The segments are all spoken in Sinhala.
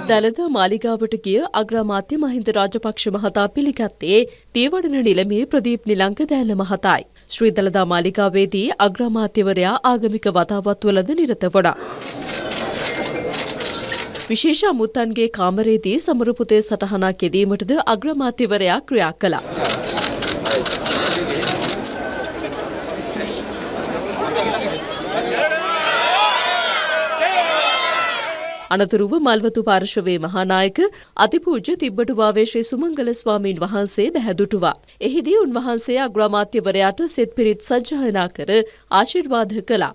දළදා මාලිගාවට ගිය අග්‍රාමාත්‍ය මහින්ද රාජපක්ෂ මහතා පිළිගත්තේ තියවඩන නිලමේ ප්‍රදීප් නිලංගදෑල්ල මහතායි. ශ්‍රී දළදා මාලිගාවේදී අග්‍රාමාත්‍යවරයා ආගමික වතාවත්වලද නිරත වුණා. විශේෂ අමුත්තන්ගේ කාමරයේදී සමරු පුතේ සටහනක් යෙදීමටද අග්‍රාමාත්‍යවරයා ක්‍රියා කළා. අනතුරුව මල්වතු පාර්ශවයේ මහානායක අතිපූජ්‍ය තිබ්බටුවාවේ ශ්‍රී සුමංගල ස්වාමීන් වහන්සේ බැහැදුටුවා. එහිදී උන්වහන්සේ අග්‍රාමාත්‍යවරයාට සෙත් පිරිත් සජ්ජායනා කර ආශිර්වාද කළා.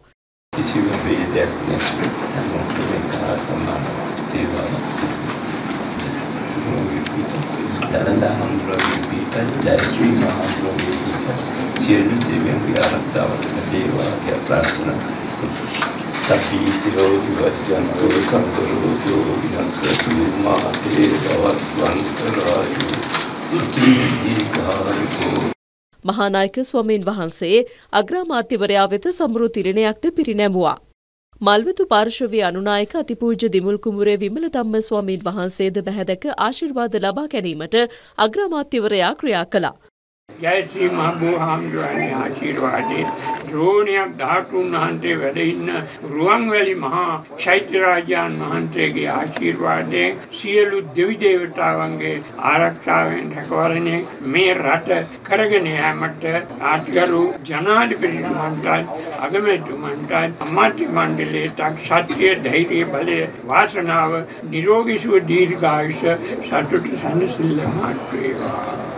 මහානායක ස්වාමීන් වහන්සේ අග්‍රාමාත්‍යවරයා වෙත සමරු තිරණයක්ද පිරිනැමුවා. මල්වතු පාර්ශවයේ අනුනායක අතිපූජ්‍ය දිමුල් කුඹුරේ විමල ධම්ම ස්වාමීන් වහන්සේද බැහැදක ආශිර්වාද ලබා ගැනීමට අග්‍රාමාත්‍යවරයා ක්‍රියා කළා. ජය ශ්‍රී මහබෝ හාමුදුරන්ගේ ආශිර්වාදයෙන් ද්‍රෝණයක් ධාතුන් වහන්සේ වැඩ ඉන්න රුවන්වැලි මහා චෛත්‍ය රාජාන් වහන්සේගේ ආශිර්වාදයෙන් සියලු දෙවි දේවතාවන්ගේ ආරක්ෂාවෙන් රැකවරණය මේ රට කරගෙන යාමට ආත්ගරු ජනාධිපතිතුමන්ට අගමැතිතුමන්ට අමාත්‍ය මණ්ඩලයට ශක්තිය ධෛර්ය බලය වාසනාව නිරෝගී සුව දීර්ඝායුෂ සතුට සැනසෙල්ල මාත්‍රේවා.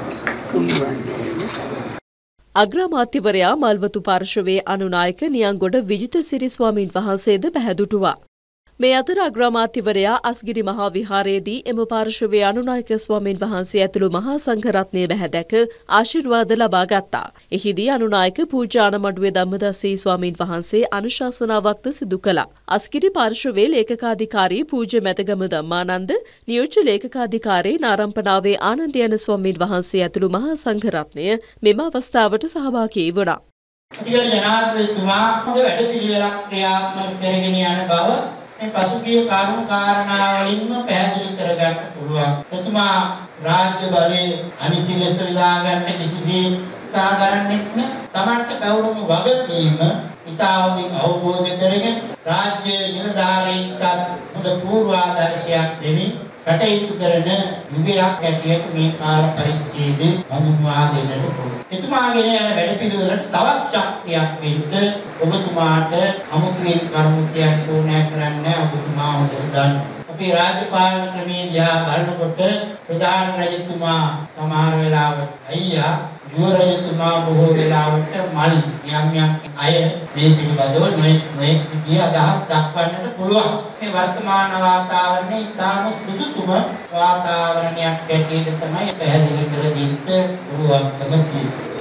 අග්‍රාමාත්‍යවරයා මල්වතු පාර්ශවයේ අනුනායක නියංගොඩ විජිතසිරි ස්වාමීන් වහන්සේද බැහැදුටුවා. මේ අතර අග්‍රාමාත්‍යවරයා අස්ගිරි මහා විහාරයේදී එම පාර්ශවයේ අනුනායක ස්වාමීන් වහන්සේ ඇතුළු මහා සංඝරත්නය බැහැදැක ආශිර්වාද ලබා ගත්තා. එහිදී අනුනායක පූජානමඩුවේ ධම්මදස්සී ස්වාමීන් වහන්සේ අනුශාසනාවක්ද සිදු කළා. අස්ගිරි පාර්ශවයේ ලේකකාධිකාරී පූජ්‍ය මැතගම ධම්මානන්ද, නියෝජ්‍ය ලේකකාධිකාරී නාරම්පනාවේ ආනන්ද යන ස්වාමීන් වහන්සේ ඇතුළු මහා සංඝරත්නය මෙම අවස්ථාවට සහභාගී වුණා. අතිගරු ජනාධිපතිතුමා වැඩපිළිවෙලක් ක්‍රියාත්මක කරගෙන යන බව මේ පසුගිය කරුණු කාරණා වලින්ම පැහැදිලි කරගන්න පුළුවන්. එතුමා රාජ්‍ය බලයේ අනිසි ලෙස විදා ගන්න කිසිසේත් සාධාරණෙත් නෑ. Tamanට කවුරුම වගකීම ඉතාමත් අවබෝධ කරගෙන රාජ්‍ය නිලධාරීන්ට හොඳ පූර්වාදර්ශයක් දෙමින් කටයුතු කරන යුගයක් ඇටියට මේ කාල පරිච්ඡේදය හඳුන්වා දෙන්නට පුළුවන්. එතුමාගේ යන වැඩපිළිවෙලට තවත් ශක්තියක් වෙන්න ඔබතුමාට අමුතුවෙන් කරුණු කියන්න ඕනෑ කරන්නේ ඔබතුමා හොඳට දන්න. අපේ රාජ්‍ය පාලන ක්‍රමයේ දිහා බලනකොට ප්‍රධාන රජතුමා සමහර වෙලාවට අයියා, යුව රජතුමා බොහෝ වෙලාවට මල් යම් අය මේ පිළිබඳව මේ විදිය අදහස් දක්වන්නට පුළුවන්. මේ වර්තමාන වාතාවරණය ඉතාම සුදුසුම වාතාවරණයක් ඇටියට තමයි පැහැදිලි කර දෙන්න පුළුවන්කම තියෙන්නේ.